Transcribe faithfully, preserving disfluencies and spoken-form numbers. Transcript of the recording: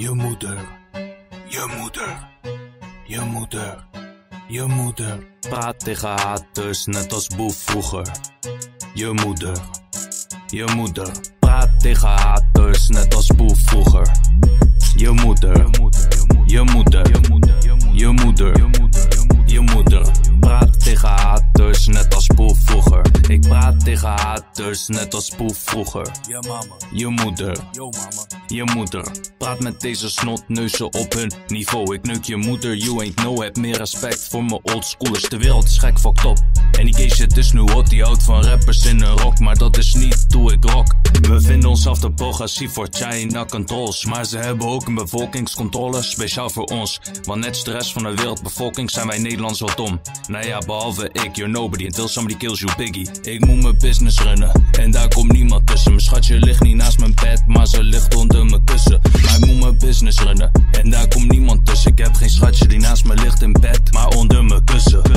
Je moeder, je moeder, je moeder, je moeder. Praat tegen haters net als Boef vroeger. Je moeder, je moeder. Praat tegen haters net als Boef vroeger. Je moeder, je moeder, je moeder, je moeder, je moeder. Praat tegen haters net als Boef vroeger. Ik praat tegen haters net als Boef vroeger. Ja mama, Je moeder, yo mama. je moeder. Praat met deze snotneuzen op hun niveau. Ik neuk je moeder, you ain't know. Heb meer respect voor mijn oldschoolers. De wereld is gek, fucked up. En die gay shit is nu hot. Die houdt van rappers in een rock. Maar dat is niet hoe ik rock. We vinden onszelf te progressief voor China controls. Maar ze hebben ook een bevolkingscontrole. Speciaal voor ons. Want net als de rest van de wereldbevolking zijn wij Nederlands wel dom. Nou ja, behalve ik, you're nobody. Until somebody kills you, Biggie. Ik moet mijn business runnen. En daar komt niemand tussen. Mijn schatje ligt niet naast mijn bed. Maar ze ligt onder mijn kussen. Maar ik moet mijn business runnen. En daar komt niemand tussen. Ik heb geen schatje die naast me ligt in bed. Maar onder mijn kussen.